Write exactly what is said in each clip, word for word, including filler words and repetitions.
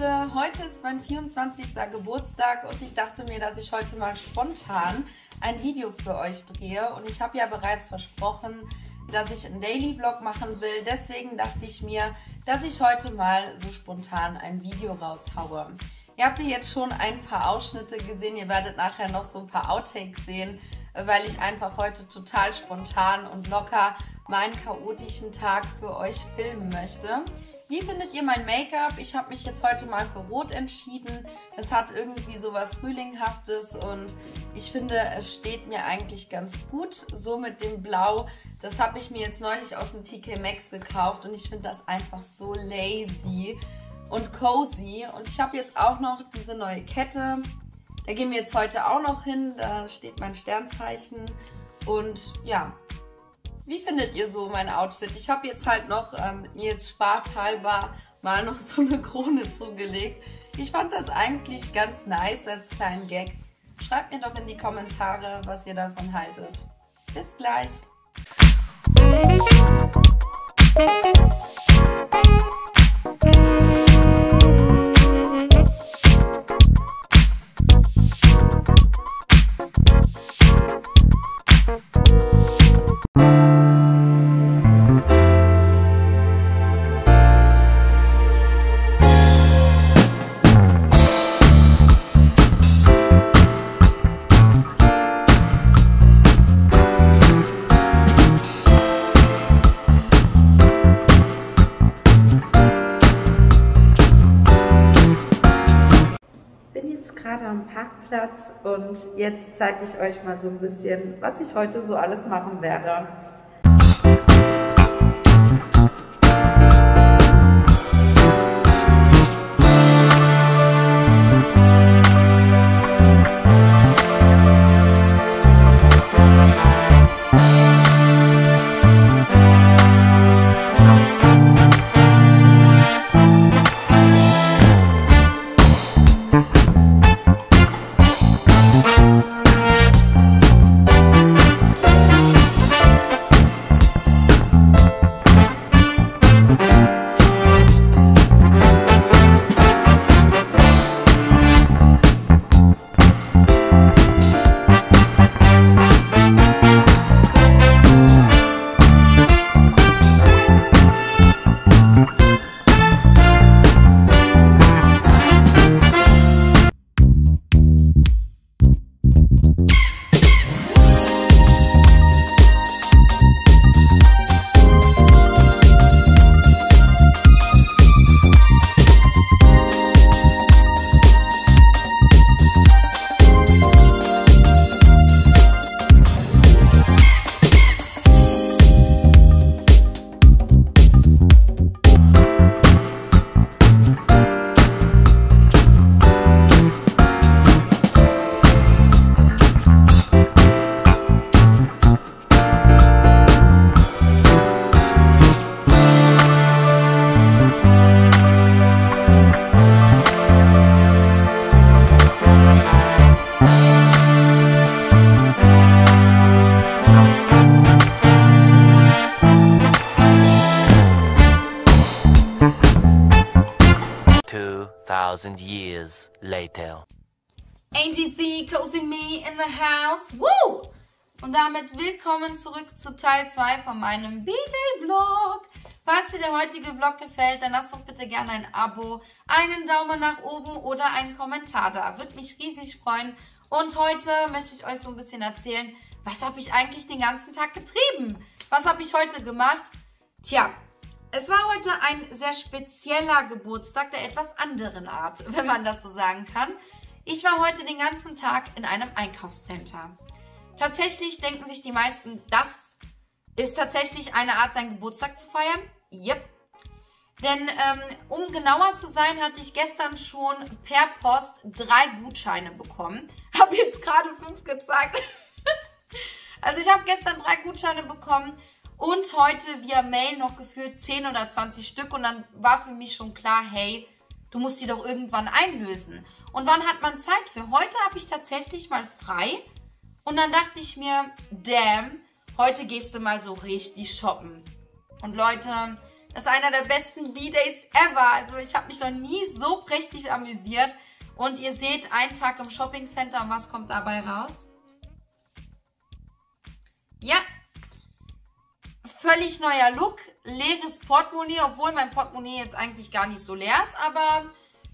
Leute, heute ist mein vierundzwanzigster Geburtstag und ich dachte mir, dass ich heute mal spontan ein Video für euch drehe. Und ich habe ja bereits versprochen, dass ich einen Daily Vlog machen will. Deswegen dachte ich mir, dass ich heute mal so spontan ein Video raushaue. Ihr habt hier jetzt schon ein paar Ausschnitte gesehen, ihr werdet nachher noch so ein paar Outtakes sehen, weil ich einfach heute total spontan und locker meinen chaotischen Tag für euch filmen möchte. Wie findet ihr mein Make-up? Ich habe mich jetzt heute mal für Rot entschieden. Es hat irgendwie so was Frühlinghaftes und ich finde, es steht mir eigentlich ganz gut. So mit dem Blau, das habe ich mir jetzt neulich aus dem T K Maxx gekauft und ich finde das einfach so lazy und cozy. Und ich habe jetzt auch noch diese neue Kette. Da gehen wir jetzt heute auch noch hin. Da steht mein Sternzeichen. Und ja, wie findet ihr so mein Outfit? Ich habe jetzt halt noch ähm, jetzt spaßhalber mal noch so eine Krone zugelegt. Ich fand das eigentlich ganz nice als kleinen Gag. Schreibt mir doch in die Kommentare, was ihr davon haltet. Bis gleich! Am Parkplatz und jetzt zeige ich euch mal so ein bisschen, was ich heute so alles machen werde. two thousand years later. A G C, Cozy Me in the house. Woo! Und damit willkommen zurück zu Teil zwei von meinem B-Day-Vlog. Falls dir der heutige Vlog gefällt, dann lasst doch bitte gerne ein Abo, einen Daumen nach oben oder einen Kommentar da. Würde mich riesig freuen. Und heute möchte ich euch so ein bisschen erzählen, was habe ich eigentlich den ganzen Tag getrieben? Was habe ich heute gemacht? Tja, es war heute ein sehr spezieller Geburtstag der etwas anderen Art, wenn man das so sagen kann. Ich war heute den ganzen Tag in einem Einkaufscenter. Tatsächlich denken sich die meisten, das ist tatsächlich eine Art, seinen Geburtstag zu feiern. Yep. Denn ähm, um genauer zu sein, hatte ich gestern schon per Post drei Gutscheine bekommen. Habe jetzt gerade fünf gezeigt. Also ich habe gestern drei Gutscheine bekommen. Und heute via Mail noch gefühlt zehn oder zwanzig Stück. Und dann war für mich schon klar, hey, du musst die doch irgendwann einlösen. Und wann hat man Zeit für? Heute habe ich tatsächlich mal frei. Und dann dachte ich mir, damn, heute gehst du mal so richtig shoppen. Und Leute, Das ist einer der besten B-Days ever. Also ich habe mich noch nie so prächtig amüsiert. Und ihr seht, einen Tag im Shopping Center. Und was kommt dabei raus? Ja, völlig neuer Look. Leeres Portemonnaie, obwohl mein Portemonnaie jetzt eigentlich gar nicht so leer ist. Aber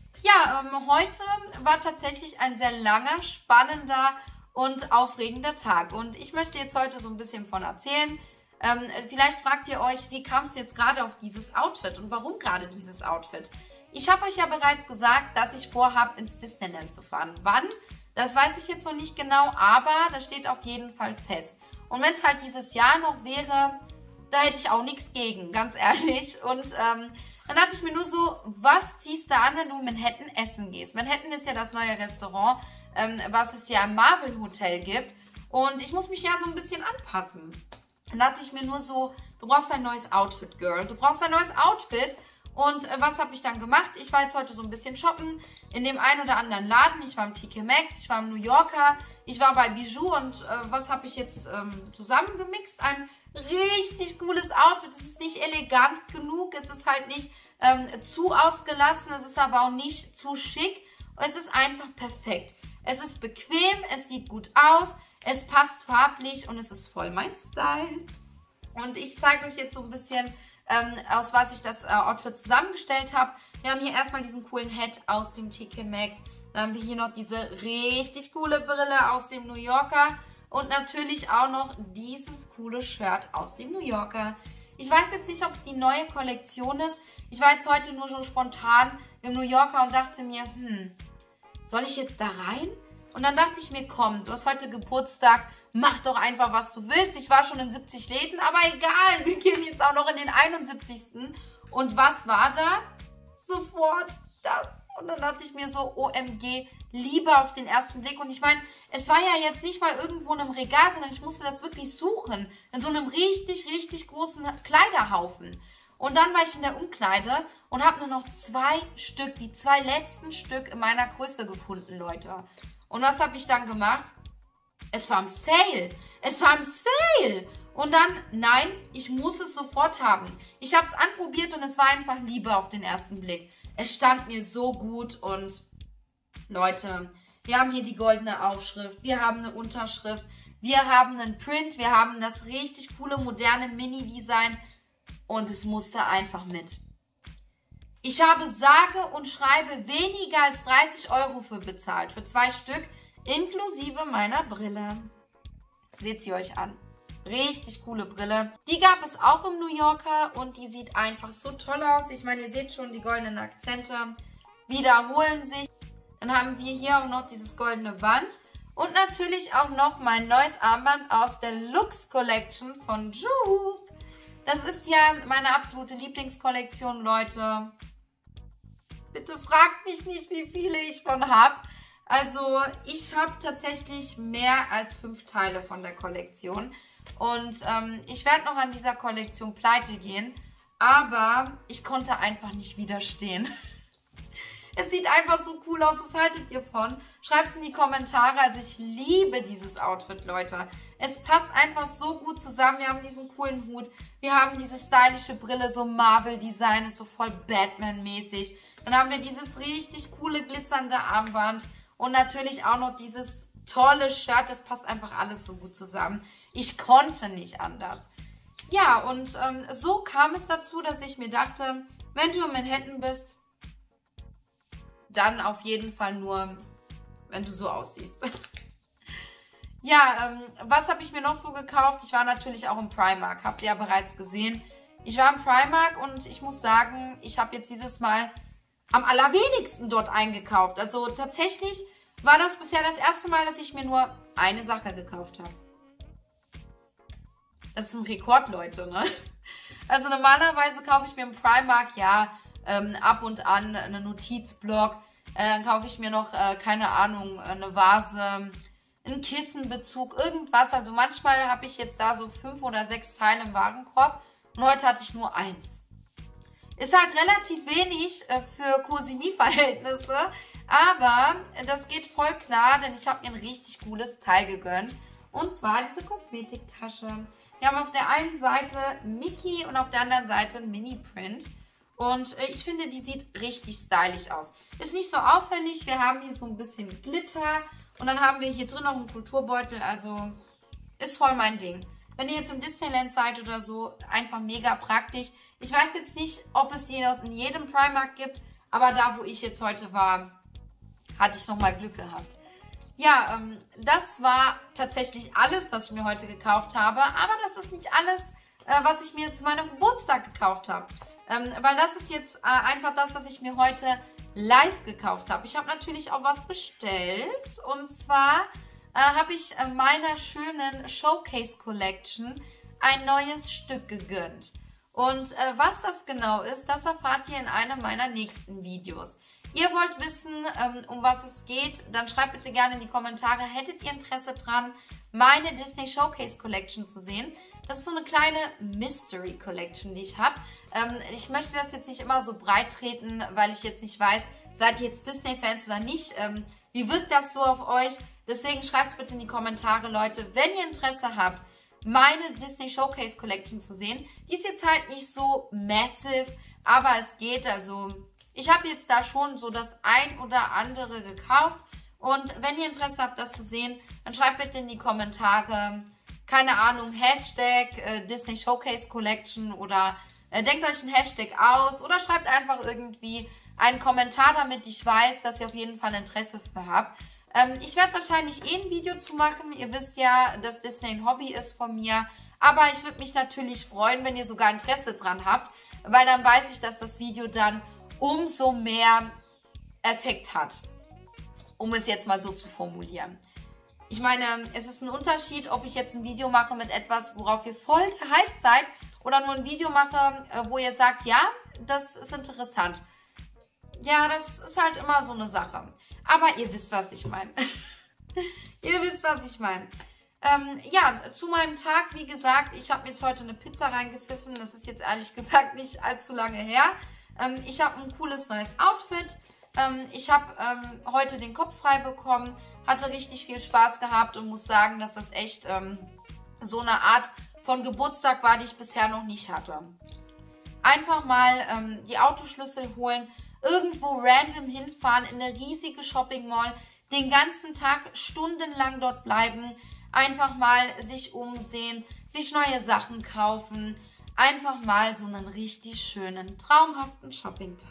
ja, ähm, heute war tatsächlich ein sehr langer, spannender und aufregender Tag. Und ich möchte jetzt heute so ein bisschen von erzählen. Ähm, vielleicht fragt ihr euch, wie kamst du jetzt gerade auf dieses Outfit und warum gerade dieses Outfit? Ich habe euch ja bereits gesagt, dass ich vorhabe, ins Disneyland zu fahren. Wann? Das weiß ich jetzt noch nicht genau, aber das steht auf jeden Fall fest. Und wenn es halt dieses Jahr noch wäre, da hätte ich auch nichts gegen, ganz ehrlich. Und ähm, dann dachte ich mir nur so, was ziehst du an, wenn du in Manhattan essen gehst? Manhattan ist ja das neue Restaurant, ähm, was es ja im Marvel Hotel gibt. Und ich muss mich ja so ein bisschen anpassen. Dann dachte ich mir nur so, du brauchst ein neues Outfit, Girl. Du brauchst ein neues Outfit. Und äh, was habe ich dann gemacht? Ich war jetzt heute so ein bisschen shoppen in dem einen oder anderen Laden. Ich war im T K Maxx, ich war im New Yorker, ich war bei Bijou. Und äh, was habe ich jetzt ähm, zusammengemixt? Ein richtig cooles Outfit. Es ist nicht elegant genug, es ist halt nicht ähm, zu ausgelassen, es ist aber auch nicht zu schick. Es ist einfach perfekt. Es ist bequem, es sieht gut aus. Es passt farblich und es ist voll mein Style. Und ich zeige euch jetzt so ein bisschen, ähm, aus was ich das äh, Outfit zusammengestellt habe. Wir haben hier erstmal diesen coolen Hat aus dem T K Maxx. Dann haben wir hier noch diese richtig coole Brille aus dem New Yorker. Und natürlich auch noch dieses coole Shirt aus dem New Yorker. Ich weiß jetzt nicht, ob es die neue Kollektion ist. Ich war jetzt heute nur so spontan im New Yorker und dachte mir, hm, soll ich jetzt da rein? Und dann dachte ich mir, komm, du hast heute Geburtstag, mach doch einfach, was du willst. Ich war schon in siebzig Läden, aber egal, wir gehen jetzt auch noch in den einundsiebzigsten Und was war da? Sofort das. Und dann dachte ich mir so, O M G, Liebe auf den ersten Blick. Und ich meine, es war ja jetzt nicht mal irgendwo in einem Regal, sondern ich musste das wirklich suchen. In so einem richtig, richtig großen Kleiderhaufen. Und dann war ich in der Umkleide und habe nur noch zwei Stück, die zwei letzten Stück in meiner Größe gefunden, Leute. Und was habe ich dann gemacht? Es war im Sale. Es war im Sale. Und dann, nein, ich muss es sofort haben. Ich habe es anprobiert und es war einfach Liebe auf den ersten Blick. Es stand mir so gut und Leute, wir haben hier die goldene Aufschrift, wir haben eine Unterschrift, wir haben einen Print, wir haben das richtig coole, moderne Mini-Design und es musste einfach mit. Ich habe sage und schreibe weniger als dreißig Euro für bezahlt, für zwei Stück, inklusive meiner Brille. Seht sie euch an. Richtig coole Brille. Die gab es auch im New Yorker und die sieht einfach so toll aus. Ich meine, ihr seht schon, die goldenen Akzente wiederholen sich. Dann haben wir hier auch noch dieses goldene Band und natürlich auch noch mein neues Armband aus der Lux Collection von Ju. Das ist ja meine absolute Lieblingskollektion, Leute. Bitte fragt mich nicht, wie viele ich von habe. Also ich habe tatsächlich mehr als fünf Teile von der Kollektion. Und ähm, ich werde noch an dieser Kollektion pleite gehen. Aber ich konnte einfach nicht widerstehen. Es sieht einfach so cool aus. Was haltet ihr von? Schreibt es in die Kommentare. Also ich liebe dieses Outfit, Leute. Es passt einfach so gut zusammen. Wir haben diesen coolen Hut. Wir haben diese stylische Brille. So Marvel-Design. Ist so voll Batman-mäßig. Dann haben wir dieses richtig coole glitzernde Armband. Und natürlich auch noch dieses tolle Shirt. Das passt einfach alles so gut zusammen. Ich konnte nicht anders. Ja, und ähm, so kam es dazu, dass ich mir dachte, wenn du in Manhattan bist, dann auf jeden Fall nur, wenn du so aussiehst. Ja, ähm, was habe ich mir noch so gekauft? Ich war natürlich auch im Primark, habt ihr ja bereits gesehen. Ich war im Primark und ich muss sagen, ich habe jetzt dieses Mal am allerwenigsten dort eingekauft. Also tatsächlich war das bisher das erste Mal, dass ich mir nur eine Sache gekauft habe. Das ist ein Rekord, Leute, ne? Also normalerweise kaufe ich mir im Primark, ja, ähm, ab und an einen Notizblock. Äh, dann kaufe ich mir noch, äh, keine Ahnung, eine Vase, einen Kissenbezug, irgendwas. Also manchmal habe ich jetzt da so fünf oder sechs Teile im Warenkorb. Und heute hatte ich nur eins. Ist halt relativ wenig äh, für Cosimi-Verhältnisse. Aber das geht voll klar, denn ich habe mir ein richtig cooles Teil gegönnt. Und zwar diese Kosmetiktasche. Wir haben auf der einen Seite Mickey und auf der anderen Seite Mini-Print. Und äh, ich finde, die sieht richtig stylisch aus. Ist nicht so auffällig. Wir haben hier so ein bisschen Glitter. Und dann haben wir hier drin noch einen Kulturbeutel. Also ist voll mein Ding. Wenn ihr jetzt im Disneyland seid oder so, einfach mega praktisch. Ich weiß jetzt nicht, ob es die in jedem Primark gibt. Aber da, wo ich jetzt heute war, hatte ich nochmal Glück gehabt. Ja, ähm, das war tatsächlich alles, was ich mir heute gekauft habe. Aber das ist nicht alles, äh, was ich mir zu meinem Geburtstag gekauft habe. Ähm, weil das ist jetzt äh, einfach das, was ich mir heute live gekauft habe. Ich habe natürlich auch was bestellt. Und zwar äh, habe ich äh, meiner schönen Showcase Collection ein neues Stück gegönnt. Und äh, was das genau ist, das erfahrt ihr in einem meiner nächsten Videos. Ihr wollt wissen, ähm, um was es geht, dann schreibt bitte gerne in die Kommentare, hättet ihr Interesse dran, meine Disney Showcase Collection zu sehen? Das ist so eine kleine Mystery Collection, die ich habe. Ähm, ich möchte das jetzt nicht immer so breit treten, weil ich jetzt nicht weiß, seid ihr jetzt Disney-Fans oder nicht? Ähm, wie wirkt das so auf euch? Deswegen schreibt es bitte in die Kommentare, Leute, wenn ihr Interesse habt, meine Disney Showcase Collection zu sehen. Die ist jetzt halt nicht so massive, aber es geht, also ich habe jetzt da schon so das ein oder andere gekauft. Und wenn ihr Interesse habt, das zu sehen, dann schreibt bitte in die Kommentare, keine Ahnung, Hashtag äh, Disney Showcase Collection oder äh, denkt euch einen Hashtag aus oder schreibt einfach irgendwie einen Kommentar, damit ich weiß, dass ihr auf jeden Fall Interesse für habt. Ähm, ich werde wahrscheinlich eh ein Video zu machen. Ihr wisst ja, dass Disney ein Hobby ist von mir. Aber ich würde mich natürlich freuen, wenn ihr sogar Interesse dran habt, weil dann weiß ich, dass das Video dann umso mehr Effekt hat, um es jetzt mal so zu formulieren. Ich meine, es ist ein Unterschied, ob ich jetzt ein Video mache mit etwas, worauf ihr voll gehypt seid, oder nur ein Video mache, wo ihr sagt, ja, das ist interessant. Ja, das ist halt immer so eine Sache. Aber ihr wisst, was ich meine. Ihr wisst, was ich meine. Ähm, ja, zu meinem Tag, wie gesagt, ich habe mir jetzt heute eine Pizza reingepfiffen. Das ist jetzt ehrlich gesagt nicht allzu lange her. Ähm, ich habe ein cooles neues Outfit. Ähm, ich habe ähm, heute den Kopf frei bekommen. Hatte richtig viel Spaß gehabt und muss sagen, dass das echt ähm, so eine Art von Geburtstag war, die ich bisher noch nicht hatte. Einfach mal ähm, die Autoschlüssel holen, irgendwo random hinfahren, in eine riesige Shopping Mall, den ganzen Tag stundenlang dort bleiben, einfach mal sich umsehen, sich neue Sachen kaufen, einfach mal so einen richtig schönen, traumhaften Shopping-Tag.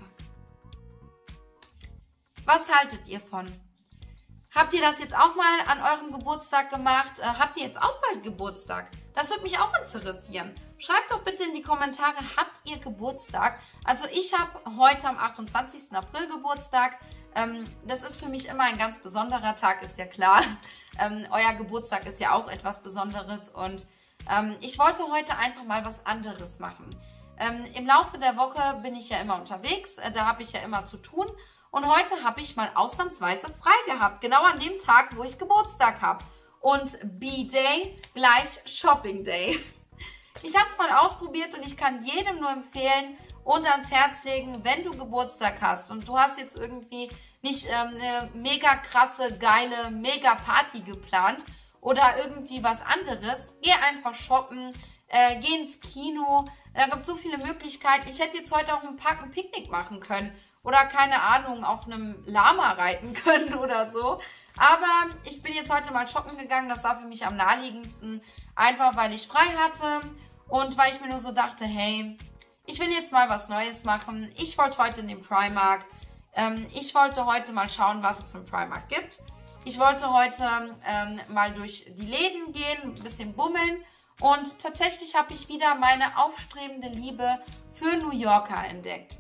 Was haltet ihr von? Habt ihr das jetzt auch mal an eurem Geburtstag gemacht? Äh, habt ihr jetzt auch bald Geburtstag? Das würde mich auch interessieren. Schreibt doch bitte in die Kommentare, habt ihr Geburtstag? Also ich habe heute am achtundzwanzigsten April Geburtstag. Ähm, das ist für mich immer ein ganz besonderer Tag, ist ja klar. Ähm, euer Geburtstag ist ja auch etwas Besonderes und ähm, ich wollte heute einfach mal was anderes machen. Ähm, im Laufe der Woche bin ich ja immer unterwegs, äh, da habe ich ja immer zu tun. Und heute habe ich mal ausnahmsweise frei gehabt, genau an dem Tag, wo ich Geburtstag habe. Und B-Day gleich Shopping Day. Ich habe es mal ausprobiert und ich kann jedem nur empfehlen und ans Herz legen, wenn du Geburtstag hast und du hast jetzt irgendwie nicht ähm, eine mega krasse, geile, mega Party geplant oder irgendwie was anderes, geh einfach shoppen, äh, geh ins Kino. Da gibt es so viele Möglichkeiten. Ich hätte jetzt heute auch im Park ein Picknick machen können. Oder, keine Ahnung, auf einem Lama reiten können oder so. Aber ich bin jetzt heute mal shoppen gegangen. Das war für mich am naheliegendsten. Einfach, weil ich frei hatte. Und weil ich mir nur so dachte, hey, ich will jetzt mal was Neues machen. Ich wollte heute in den Primark. Ähm, ich wollte heute mal schauen, was es im Primark gibt. Ich wollte heute ähm, mal durch die Läden gehen, ein bisschen bummeln. Und tatsächlich habe ich wieder meine aufstrebende Liebe für New Yorker entdeckt.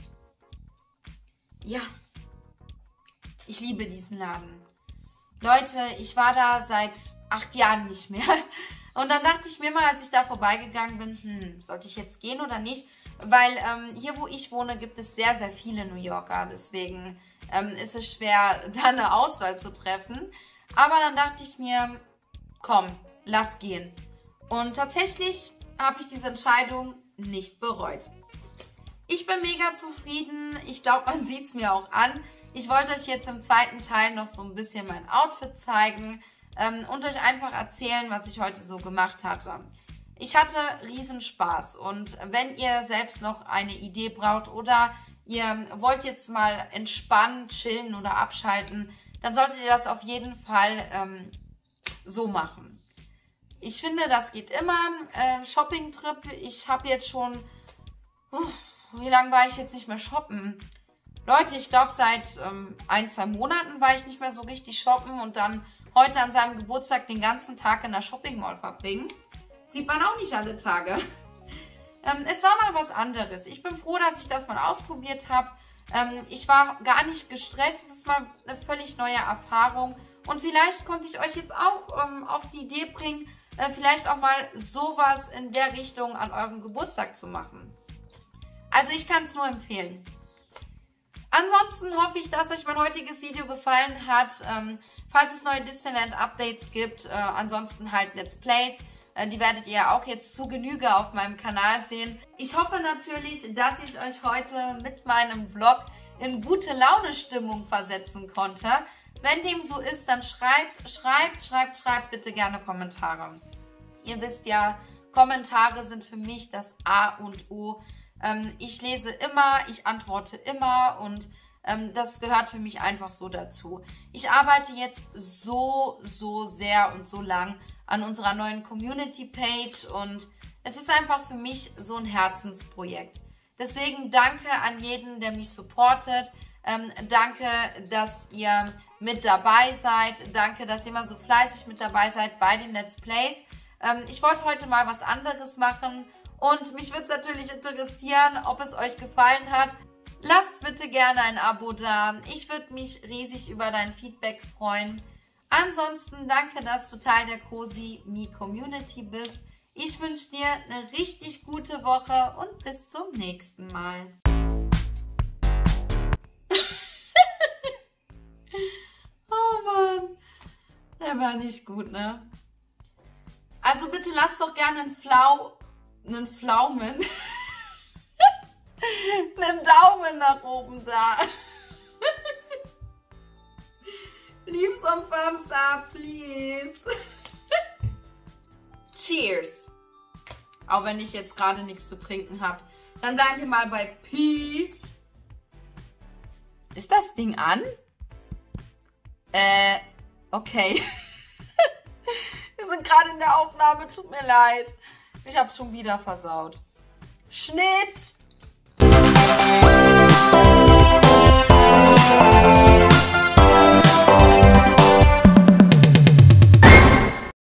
Ja, ich liebe diesen Laden. Leute, ich war da seit acht Jahren nicht mehr. Und dann dachte ich mir mal, als ich da vorbeigegangen bin, hm, sollte ich jetzt gehen oder nicht? Weil ähm, hier, wo ich wohne, gibt es sehr, sehr viele New Yorker. Deswegen ähm, ist es schwer, da eine Auswahl zu treffen. Aber dann dachte ich mir, komm, lass gehen. Und tatsächlich habe ich diese Entscheidung nicht bereut. Ich bin mega zufrieden. Ich glaube, man sieht es mir auch an. Ich wollte euch jetzt im zweiten Teil noch so ein bisschen mein Outfit zeigen ähm, und euch einfach erzählen, was ich heute so gemacht hatte. Ich hatte riesen Spaß und wenn ihr selbst noch eine Idee braucht oder ihr wollt jetzt mal entspannen, chillen oder abschalten, dann solltet ihr das auf jeden Fall ähm, so machen. Ich finde, das geht immer. Äh, Shopping-Trip, ich habe jetzt schon, uh, wie lange war ich jetzt nicht mehr shoppen? Leute, ich glaube seit ähm, ein, zwei Monaten war ich nicht mehr so richtig shoppen und dann heute an seinem Geburtstag den ganzen Tag in der Shopping Mall verbringen. Sieht man auch nicht alle Tage. ähm, es war mal was anderes. Ich bin froh, dass ich das mal ausprobiert habe. Ähm, ich war gar nicht gestresst. Es ist mal eine völlig neue Erfahrung. Und vielleicht konnte ich euch jetzt auch ähm, auf die Idee bringen, äh, vielleicht auch mal sowas in der Richtung an eurem Geburtstag zu machen. Also ich kann es nur empfehlen. Ansonsten hoffe ich, dass euch mein heutiges Video gefallen hat. Ähm, falls es neue Disneyland-Updates gibt, äh, ansonsten halt Let's Plays. Die werdet ihr auch jetzt zu Genüge auf meinem Kanal sehen. Ich hoffe natürlich, dass ich euch heute mit meinem Vlog in gute Laune-Stimmung versetzen konnte. Wenn dem so ist, dann schreibt, schreibt, schreibt, schreibt bitte gerne Kommentare. Ihr wisst ja, Kommentare sind für mich das A und O. Ähm, ich lese immer, ich antworte immer und ähm, das gehört für mich einfach so dazu. Ich arbeite jetzt so, so sehr und so lang an unserer neuen Community-Page und es ist einfach für mich so ein Herzensprojekt. Deswegen danke an jeden, der mich supportet. Ähm, danke, dass ihr mit dabei seid. Danke, dass ihr immer so fleißig mit dabei seid bei den Let's Plays. Ähm, ich wollte heute mal was anderes machen und mich würde es natürlich interessieren, ob es euch gefallen hat. Lasst bitte gerne ein Abo da. Ich würde mich riesig über dein Feedback freuen. Ansonsten danke, dass du Teil der Cozy Me Community bist. Ich wünsche dir eine richtig gute Woche und bis zum nächsten Mal. Oh Mann, der war nicht gut, ne? Also bitte lasst doch gerne einen Flau, einen Pflaumen, einen Daumen nach oben da. Leave some thumbs up, please. Cheers. Auch wenn ich jetzt gerade nichts zu trinken habe. Dann bleiben wir mal bei Peace. Ist das Ding an? Äh, okay. Wir sind gerade in der Aufnahme, tut mir leid. Ich habe es schon wieder versaut. Schnitt.